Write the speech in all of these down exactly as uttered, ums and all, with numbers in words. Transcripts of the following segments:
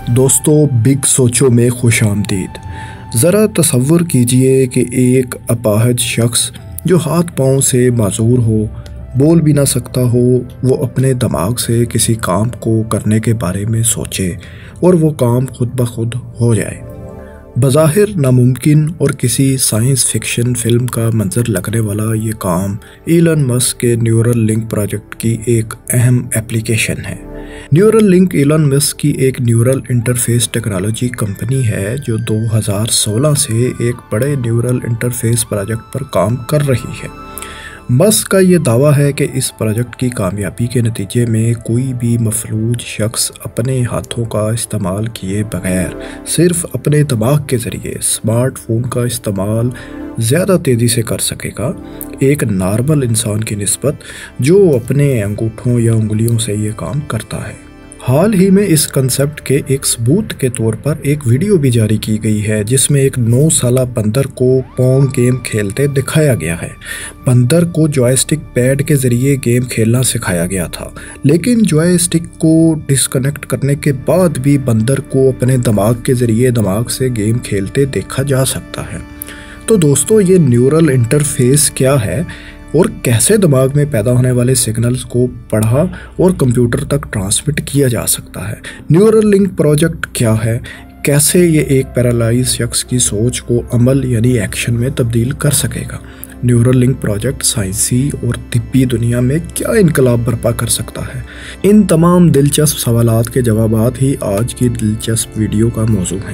दोस्तों, बिग सोचो में खुश आमदीद। ज़रा तसव्वुर कीजिए कि एक अपाहज शख्स जो हाथ पाँव से माजूर हो, बोल भी ना सकता हो, वो अपने दिमाग से किसी काम को करने के बारे में सोचे और वो काम खुद ब खुद हो जाए। बज़ाहिर नामुमकिन और किसी साइंस फिक्शन फिल्म का मंजर लगने वाला ये काम इलन मस्क के न्यूरल लिंक प्रोजेक्ट की एक अहम एप्लीकेशन है। न्यूरल लिंक इलन मस्क की एक न्यूरल इंटरफेस टेक्नोलॉजी कंपनी है जो दो हज़ार सोलह से एक बड़े न्यूरल इंटरफेस प्रोजेक्ट पर काम कर रही है। मस्क का ये दावा है कि इस प्रोजेक्ट की कामयाबी के नतीजे में कोई भी मफलूज शख्स अपने हाथों का इस्तेमाल किए बगैर सिर्फ अपने दिमाग के ज़रिए स्मार्टफोन का इस्तेमाल ज़्यादा तेज़ी से कर सकेगा, एक नॉर्मल इंसान की निस्बत जो अपने अंगूठों या उंगलियों से ये काम करता है। हाल ही में इस कंसेप्ट के एक सबूत के तौर पर एक वीडियो भी जारी की गई है जिसमें एक नौ साला बंदर को पोंग गेम खेलते दिखाया गया है। बंदर को जॉयस्टिक पैड के ज़रिए गेम खेलना सिखाया गया था, लेकिन जॉयस्टिक को डिस्कनेक्ट करने के बाद भी बंदर को अपने दिमाग के ज़रिए दिमाग से गेम खेलते देखा जा सकता है। तो दोस्तों, ये न्यूरल इंटरफेस क्या है और कैसे दिमाग में पैदा होने वाले सिग्नल्स को पढ़ा और कंप्यूटर तक ट्रांसमिट किया जा सकता है? न्यूरल लिंक प्रोजेक्ट क्या है? कैसे ये एक पैरालाइज शख्स की सोच को अमल यानी एक्शन में तब्दील कर सकेगा? न्यूरल लिंक प्रोजेक्ट साइंसी और तिब्बी दुनिया में क्या इनकलाब बर्पा कर सकता है? इन तमाम दिलचस्प सवालात के जवाबात ही आज की दिलचस्प वीडियो का मौजू हैं।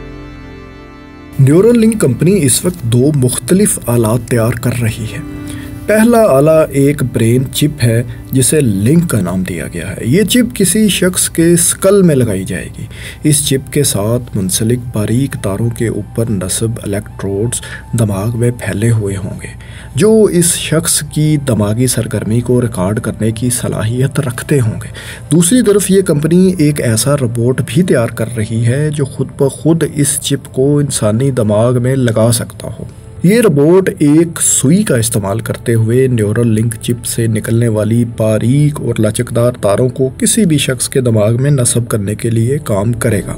न्यूरल लिंक कंपनी इस वक्त दो मुख्तलिफ आलात तैयार कर रही है। पहला आला एक ब्रेन चिप है जिसे लिंक का नाम दिया गया है। ये चिप किसी शख्स के स्कल में लगाई जाएगी। इस चिप के साथ मुंसलिक बारीक तारों के ऊपर नस्ब इलेक्ट्रोड्स दिमाग में फैले हुए होंगे जो इस शख्स की दिमागी सरगर्मी को रिकॉर्ड करने की सलाहियत रखते होंगे। दूसरी तरफ ये कंपनी एक ऐसा रोबोट भी तैयार कर रही है जो खुद ब खुद इस चिप को इंसानी दिमाग में लगा सकता हो। ये रोबोट एक सुई का इस्तेमाल करते हुए न्यूरल लिंक चिप से निकलने वाली बारीक और लचकदार तारों को किसी भी शख्स के दिमाग में नस्ब करने के लिए काम करेगा।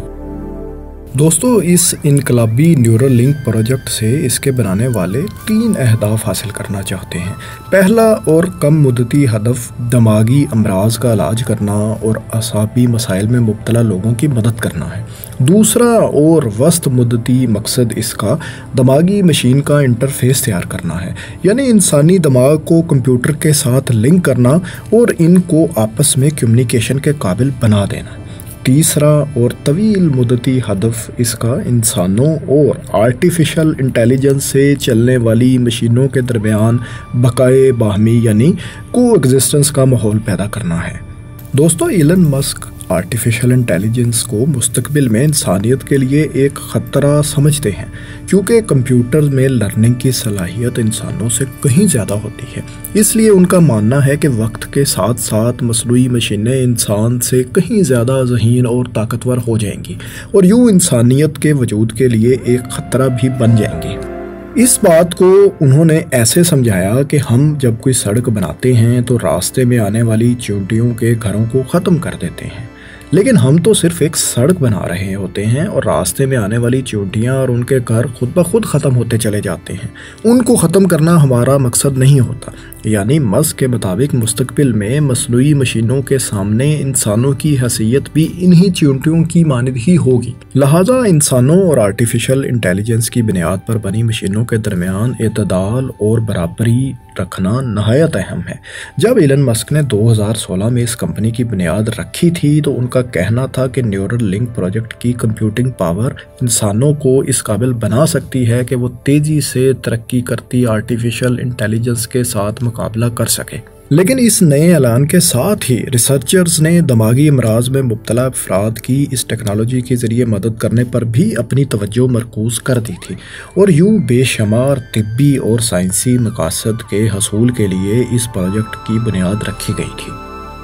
दोस्तों, इस इनकलाबी न्यूरल लिंक प्रोजेक्ट से इसके बनाने वाले तीन अहदाफ हासिल करना चाहते हैं। पहला और कम मुद्दती हदफ दिमागी अमराज का इलाज करना और असाबी मसाइल में मुब्तला लोगों की मदद करना है। दूसरा और वस्त मुद्दती मकसद इसका दिमागी मशीन का इंटरफेस तैयार करना है, यानी इंसानी दिमाग को कंप्यूटर के साथ लिंक करना और इनको आपस में कम्युनिकेशन के काबिल बना देना। तीसरा और तवील मुद्दती हदफ इसका इंसानों और आर्टिफिशियल इंटेलिजेंस से चलने वाली मशीनों के दरमियान बकाए बाहमी यानी को एग्जिस्टेंस का माहौल पैदा करना है। दोस्तों, इलन मस्क आर्टिफिशियल इंटेलिजेंस को मुस्तकबिल में इंसानियत के लिए एक ख़तरा समझते हैं, क्योंकि कंप्यूटर में लर्निंग की सलाहियत इंसानों से कहीं ज़्यादा होती है। इसलिए उनका मानना है कि वक्त के साथ साथ मसनूई मशीनें इंसान से कहीं ज़्यादा ज़हीन और ताकतवर हो जाएंगी और यूँ इंसानियत के वजूद के लिए एक ख़तरा भी बन जाएंगी। इस बात को उन्होंने ऐसे समझाया कि हम जब कोई सड़क बनाते हैं तो रास्ते में आने वाली चींटियों के घरों को ख़त्म कर देते हैं, लेकिन हम तो सिर्फ एक सड़क बना रहे होते हैं और रास्ते में आने वाली चींटियां और उनके घर खुद ब खुद ख़त्म होते चले जाते हैं। उनको ख़त्म करना हमारा मकसद नहीं होता। यानी मस्क के मुताबिक मुस्तकबिल में मसनूई मशीनों के सामने इंसानों की हैसियत भी इन्हीं चींटियों की मानद ही होगी। लिहाजा इंसानों और आर्टिफिशियल इंटेलिजेंस की बुनियाद पर बनी मशीनों के दरमियान एतदाल और बराबरी रखना नहायत अहम है। जब इलन मस्क ने दो हज़ार सोलह में इस कंपनी की बुनियाद रखी थी तो उनका कहना था कि न्यूरल लिंक प्रोजेक्ट की कंप्यूटिंग पावर इंसानों को इस काबिल बना सकती है कि वो तेज़ी से तरक्की करती आर्टिफिशियल इंटेलिजेंस के साथ मुकाबला कर सके। लेकिन इस नए ऐलान के साथ ही रिसर्चर्स ने दिमागी अमराज में मुब्तला अफराद की इस टेक्नोलॉजी के ज़रिए मदद करने पर भी अपनी तवज्जो मरकूज़ कर दी थी और यूँ बेशुमार तिब्बी और साइंसी मकासद के हसूल के लिए इस प्रोजेक्ट की बुनियाद रखी गई थी।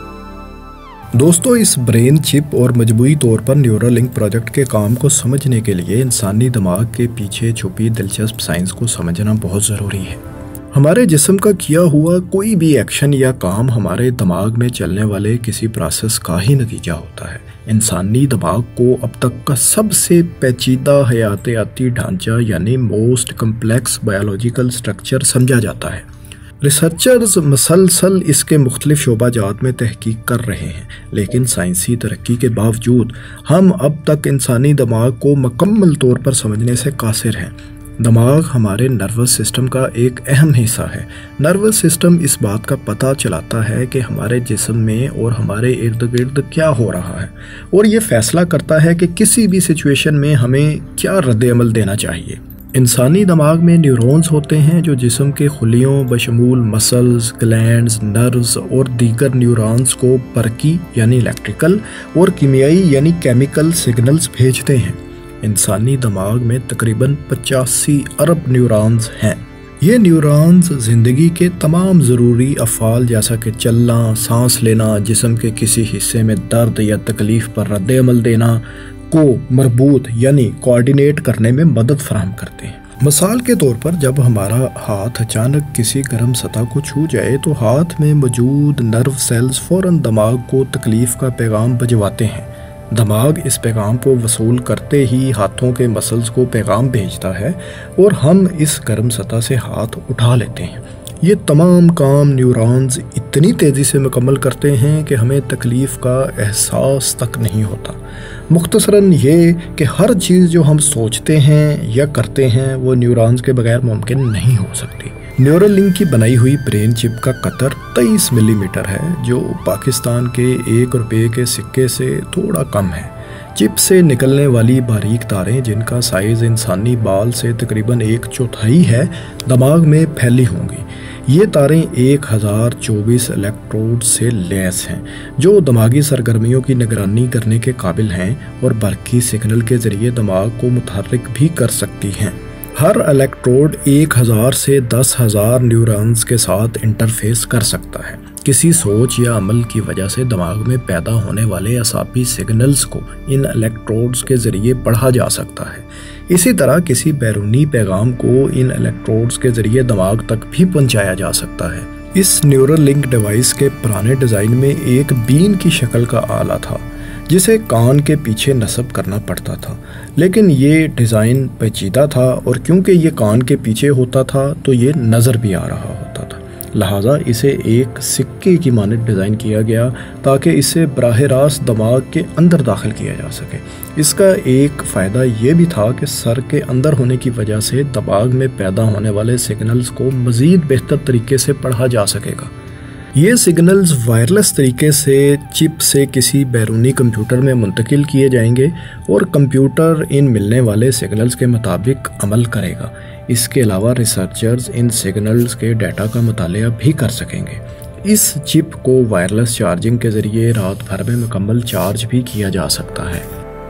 दोस्तों, इस ब्रेन चिप और मजमूई तौर पर न्यूरल लिंक प्रोजेक्ट के काम को समझने के लिए इंसानी दिमाग के पीछे छुपी दिलचस्प साइंस को समझना बहुत ज़रूरी है। हमारे जिस्म का किया हुआ कोई भी एक्शन या काम हमारे दिमाग में चलने वाले किसी प्रोसेस का ही नतीजा होता है। इंसानी दिमाग को अब तक का सबसे पेचीदा हयातियाती ढांचा यानी मोस्ट कम्प्लेक्स बायोलॉजिकल स्ट्रक्चर समझा जाता है। रिसर्चर्स मसलसल इसके मुख्तलिफ शोबाजात में तहकीक कर रहे हैं, लेकिन साइंसी तरक्की के बावजूद हम अब तक इंसानी दिमाग को मुकम्मल तौर पर समझने से कासिर हैं। दिमाग हमारे नर्वस सिस्टम का एक अहम हिस्सा है। नर्वस सिस्टम इस बात का पता चलाता है कि हमारे जिस्म में और हमारे इर्द गिर्द क्या हो रहा है, और ये फैसला करता है कि किसी भी सिचुएशन में हमें क्या रद्द-ए-अमल देना चाहिए। इंसानी दिमाग में न्यूरॉन्स होते हैं जो जिस्म के खुलियों बशमूल मसल्स, ग्लैंड्स, नर्व्स और दीगर न्यूरॉन्स को बरकी यानी इलेक्ट्रिकल और कीमियाई यानी केमिकल सिग्नल्स भेजते हैं। इंसानी दिमाग में तकरीबन पचासी अरब न्यूरॉन्स हैं। ये न्यूरॉन्स ज़िंदगी के तमाम ज़रूरी अफ़ाल जैसा कि चलना, सांस लेना, जिस्म के किसी हिस्से में दर्द या तकलीफ़ पर रद्द-ए-अमल देना को मरबूत यानी कोऑर्डिनेट करने में मदद फराहम करते हैं। मिसाल के तौर पर जब हमारा हाथ अचानक किसी गर्म सतह को छू जाए तो हाथ में मौजूद नर्व सेल्स फ़ौरन दिमाग को तकलीफ़ का पैगाम भिजवाते हैं। दिमाग इस पैगाम को वसूल करते ही हाथों के मसल्स को पैगाम भेजता है और हम इस गर्म सतह से हाथ उठा लेते हैं। ये तमाम काम न्यूरॉन्स इतनी तेज़ी से मुकम्मल करते हैं कि हमें तकलीफ़ का एहसास तक नहीं होता। मुख्तसरन ये कि हर चीज़ जो हम सोचते हैं या करते हैं वो न्यूरॉन्स के बगैर मुमकिन नहीं हो सकती। न्यूरल लिंक की बनाई हुई ब्रेन चिप का कतर तेईस मिलीमीटर है, जो पाकिस्तान के एक रुपये के सिक्के से थोड़ा कम है। चिप से निकलने वाली बारीक तारें, जिनका साइज़ इंसानी बाल से तकरीबन एक चौथाई है, दिमाग में फैली होंगी। ये तारें एक हज़ार चौबीस इलेक्ट्रोड से लैस हैं, जो दिमागी सरगर्मियों की निगरानी करने के काबिल हैं और बरकी सिग्नल के ज़रिए दिमाग को मुतहर्रिक भी कर सकती हैं। हर इलेक्ट्रोड एक हज़ार से दस हज़ार न्यूरॉन्स के साथ इंटरफेस कर सकता है। किसी सोच या अमल की वजह से दिमाग में पैदा होने वाले असाबी सिग्नल्स को इन इलेक्ट्रोड्स के ज़रिए पढ़ा जा सकता है। इसी तरह किसी बैरूनी पैगाम को इन इलेक्ट्रोड्स के ज़रिए दिमाग तक भी पहुंचाया जा सकता है। इस न्यूरल लिंक डिवाइस के पुराने डिज़ाइन में एक बीन की शक्ल का आला था जिसे कान के पीछे नस्ब करना पड़ता था, लेकिन ये डिज़ाइन पेचीदा था और क्योंकि ये कान के पीछे होता था तो ये नज़र भी आ रहा होता था। लिहाजा इसे एक सिक्के की मानद डिज़ाइन किया गया ताकि इसे बराह रास्त दिमाग के अंदर दाखिल किया जा सके। इसका एक फ़ायदा ये भी था कि सर के अंदर होने की वजह से दिमाग में पैदा होने वाले सिग्नल्स को मज़ीद बेहतर तरीके से पढ़ा जा सकेगा। ये सिग्नल्स वायरलेस तरीके से चिप से किसी बैरूनी कंप्यूटर में मुंतकिल किए जाएंगे और कंप्यूटर इन मिलने वाले सिग्नल्स के मुताबिक अमल करेगा। इसके अलावा रिसर्चर्स इन सिग्नल्स के डाटा का मुतालिया भी कर सकेंगे। इस चिप को वायरलेस चार्जिंग के ज़रिए रात भर में मुकम्मल चार्ज भी किया जा सकता है।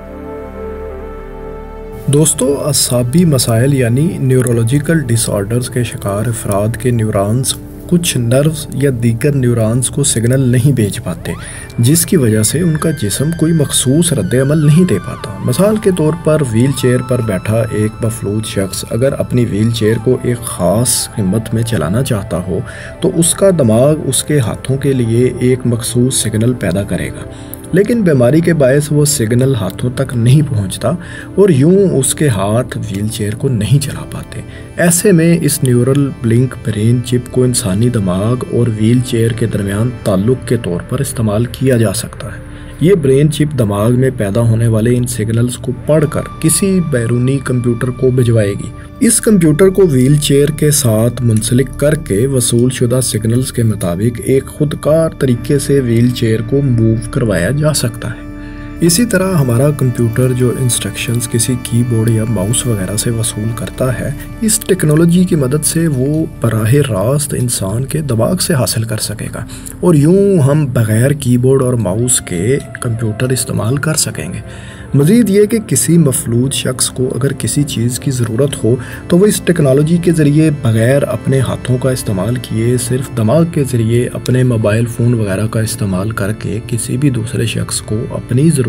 दोस्तों, असाबी मसाइल यानी न्यूरोलॉजिकल डिसऑर्डर्स के शिकार अफराद के न्यूरॉन्स कुछ नर्व्स या दीगर न्यूरॉन्स को सिग्नल नहीं भेज पाते, जिसकी वजह से उनका जिस्म कोई मखसूस रद्द-ए-अमल नहीं दे पाता। मिसाल के तौर पर व्हील चेयर पर बैठा एक मफलूज शख्स अगर अपनी व्हील चेयर को एक ख़ास हिम्मत में चलाना चाहता हो तो उसका दिमाग उसके हाथों के लिए एक मखसूस सिग्नल पैदा करेगा, लेकिन बीमारी के बायस वो सिग्नल हाथों तक नहीं पहुंचता और यूं उसके हाथ व्हील चेयर को नहीं चला पाते। ऐसे में इस न्यूरल लिंक ब्रेन चिप को इंसानी दिमाग और व्हील चेयर के दरमियान ताल्लुक के तौर पर इस्तेमाल किया जा सकता है। ये ब्रेन चिप दिमाग में पैदा होने वाले इन सिग्नल्स को पढ़कर किसी बैरूनी कंप्यूटर को भिजवाएगी। इस कंप्यूटर को व्हील चेयर के साथ मुंसलिक करके वसूल शुदा सिग्नल्स के मुताबिक एक खुदकार तरीके से व्हील चेयर को मूव करवाया जा सकता है। इसी तरह हमारा कंप्यूटर जो इंस्ट्रक्शंस किसी कीबोर्ड या माउस वगैरह से वसूल करता है, इस टेक्नोलॉजी की मदद से वो बराह रास्त इंसान के दिमाग से हासिल कर सकेगा और यूं हम बग़ैर कीबोर्ड और माउस के कंप्यूटर इस्तेमाल कर सकेंगे। मज़ीद ये कि किसी मफलूज शख्स को अगर किसी चीज़ की ज़रूरत हो तो वो इस टेक्नोलॉजी के ज़रिए बग़ैर अपने हाथों का इस्तेमाल किए सिर्फ दिमाग के ज़रिए अपने मोबाइल फ़ोन वगैरह का इस्तेमाल करके किसी भी दूसरे शख्स को अपनी ज़रूरत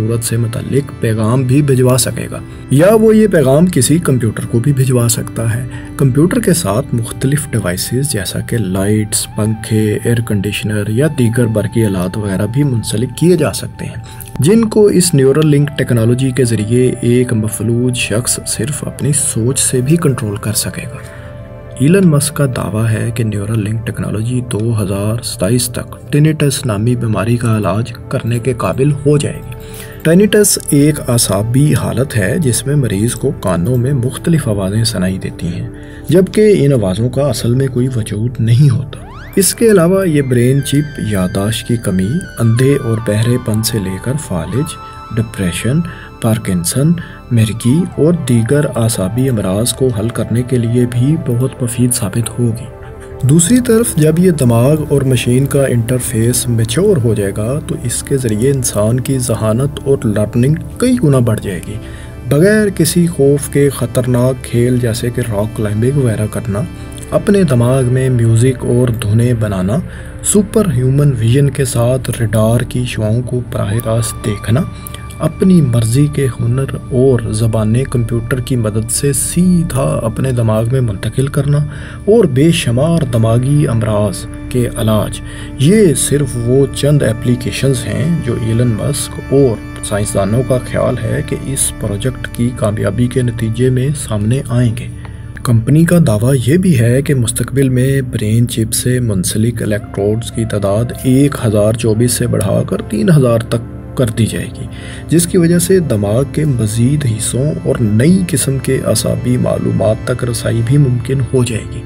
ज़रूरत से मुताल्लिक पैगाम भी भिजवा सकेगा, या वो ये पैगाम किसी कंप्यूटर को भी भिजवा सकता है। कंप्यूटर के साथ मुख्तलिफ डिवाइसेस जैसा कि लाइट्स, पंखे, एयर कंडीशनर या दीगर बरकी आलात वगैरह भी मुंसलिक किए जा सकते हैं, जिनको इस न्यूरल लिंक टेक्नोलॉजी के ज़रिए एक मफलूज शख्स सिर्फ अपनी सोच से भी कंट्रोल कर सकेगा। इलन मस्क का दावा है कि न्यूरल लिंक टेक्नोलॉजी दो हज़ार सताईस तक टिनिटस नामी बीमारी का इलाज करने के काबिल हो जाएगी। टिनिटस एक आसाबी हालत है जिसमें मरीज़ को कानों में मुख्तलिफ आवाज़ें सुनाई देती हैं, जबकि इन आवाज़ों का असल में कोई वजूद नहीं होता। इसके अलावा ये ब्रेन चिप याददाश्त की कमी, अंधे और बहरेपन से लेकर फालिज, डिप्रेशन, पार्किंसन, मिर्गी और दीगर आसाबी अमराज को हल करने के लिए भी बहुत मुफीद साबित होगी। दूसरी तरफ जब ये दिमाग और मशीन का इंटरफेस मैच्योर हो जाएगा तो इसके ज़रिए इंसान की जहानत और लर्निंग कई गुना बढ़ जाएगी। बगैर किसी खौफ के ख़तरनाक खेल जैसे कि रॉक क्लाइंबिंग वगैरह करना, अपने दिमाग में म्यूज़िक और धुनें बनाना, सुपर ह्यूमन विजन के साथ रडार की शुआओं को बराह रास्त देखना, अपनी मर्ज़ी के हुनर और ज़बानें कंप्यूटर की मदद से सीधा अपने दिमाग में मुंतकिल करना और बेशुमार दिमागी अमराज के इलाज, ये सिर्फ वो चंद एप्लीकेशंस हैं जो इलन मस्क और साइंसदानों का ख्याल है कि इस प्रोजेक्ट की कामयाबी के नतीजे में सामने आएंगे। कंपनी का दावा ये भी है कि मुस्तकबिल में ब्रेन चिप से मुंसलिक इलेक्ट्रोड्स की तादाद एक हज़ार चौबीस से बढ़ाकर तीन हज़ार तक कर दी जाएगी, जिसकी वजह से दिमाग के मज़ीद हिस्सों और नई किस्म के असाबी मालूमात तक रसाई भी मुमकिन हो जाएगी।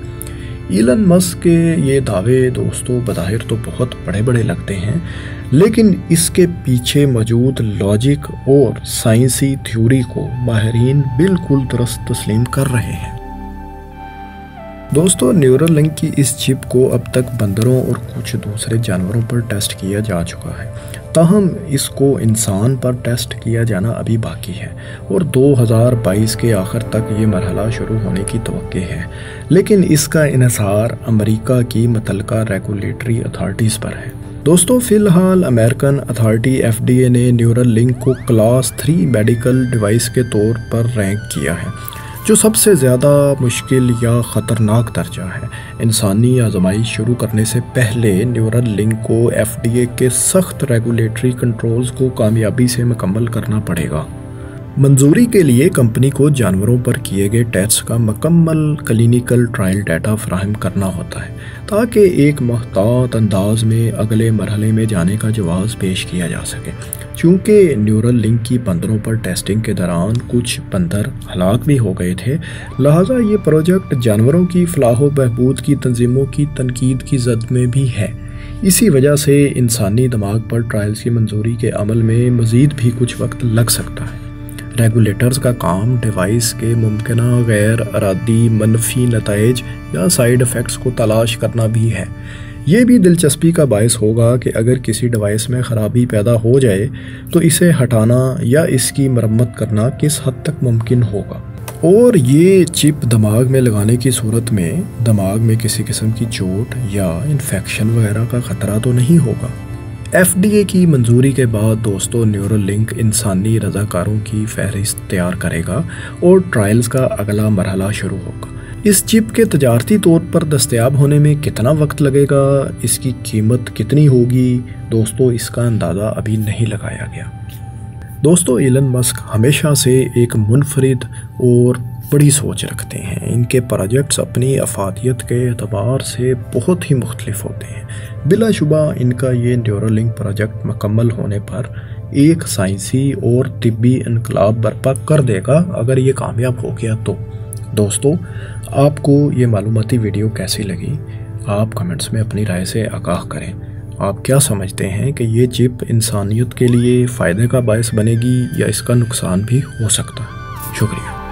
इलन मस्क के ये दावे दोस्तों बज़ाहिर तो बहुत बड़े बड़े लगते हैं, लेकिन इसके पीछे मौजूद लॉजिक और साइंसी थ्योरी को माहिरीन बिल्कुल दुरुस्त तस्लीम कर रहे हैं। दोस्तों, न्यूरल लिंक की इस चिप को अब तक बंदरों और कुछ दूसरे जानवरों पर टेस्ट किया जा चुका है, ताहम इसको इंसान पर टेस्ट किया जाना अभी बाकी है और दो हज़ार बाईस के आखिर तक ये मरहला शुरू होने की तवक्के है। लेकिन इसका इन्हिसार अमेरिका की मुतल्लिका रेगुलेटरी अथॉरिटीज़ पर है। दोस्तों, फ़िलहाल American authority F D A ने न्यूरल लिंक को क्लास थ्री मेडिकल डिवाइस के तौर पर रैंक किया है, जो सबसे ज़्यादा मुश्किल या ख़तरनाक दर्जा है। इंसानी आजमाइश शुरू करने से पहले न्यूरल लिंक को एफ डी ए के सख्त रेगुलेटरी कंट्रोल्स को कामयाबी से मुकम्मल करना पड़ेगा। मंजूरी के लिए कंपनी को जानवरों पर किए गए टेस्ट का मुकम्मल क्लिनिकल ट्रायल डाटा फराहम करना होता है, ताकि एक मुहतात अंदाज में अगले मरहले में जाने का जवाब पेश किया जा सके। चूँकि न्यूरल लिंक की बंदरों पर टेस्टिंग के दौरान कुछ बंदर हलाक भी हो गए थे, लिहाजा ये प्रोजेक्ट जानवरों की फलाह व बहबूद की तंजीमों की तनकीद की जद में भी है। इसी वजह से इंसानी दिमाग पर ट्रायल्स की मंजूरी के अमल में मज़ीद भी कुछ वक्त लग सकता है। रेगुलेटर्स का काम डिवाइस के मुमकिना गैर अरादी मनफी नताइज या साइड इफ़ेक्ट्स को तलाश करना भी है। ये भी दिलचस्पी का बायस होगा कि अगर किसी डिवाइस में ख़राबी पैदा हो जाए तो इसे हटाना या इसकी मरम्मत करना किस हद तक मुमकिन होगा, और ये चिप दिमाग में लगाने की सूरत में दिमाग में किसी किस्म की चोट या इन्फेक्शन वगैरह का ख़तरा तो नहीं होगा। एफ डी ए की मंजूरी के बाद दोस्तों, न्यूरल लिंक इंसानी रज़ाकारों की फहरिस्त तैयार करेगा और ट्रायल्स का अगला मरहला शुरू होगा। इस चिप के तजारती तौर पर दस्तयाब होने में कितना वक्त लगेगा, इसकी कीमत कितनी होगी, दोस्तों इसका अंदाज़ा अभी नहीं लगाया गया। दोस्तों, इलन मस्क हमेशा से एक मुनफरिद और बड़ी सोच रखते हैं। इनके प्रोजेक्ट्स अपनी अफादियत के एतबार से बहुत ही मुख्तलिफ होते हैं। बिलाशुबा इनका ये न्यूरल लिंक प्रोजेक्ट मुकम्मल होने पर एक साइंसी और तिब्बी इनकलाब बर्पा कर देगा अगर ये कामयाब हो गया तो। दोस्तों, आपको ये मालूमाती वीडियो कैसी लगी, आप कमेंट्स में अपनी राय से आगाह करें। आप क्या समझते हैं कि ये चिप इंसानियत के लिए फ़ायदे का बायस बनेगी या इसका नुकसान भी हो सकता है? शुक्रिया।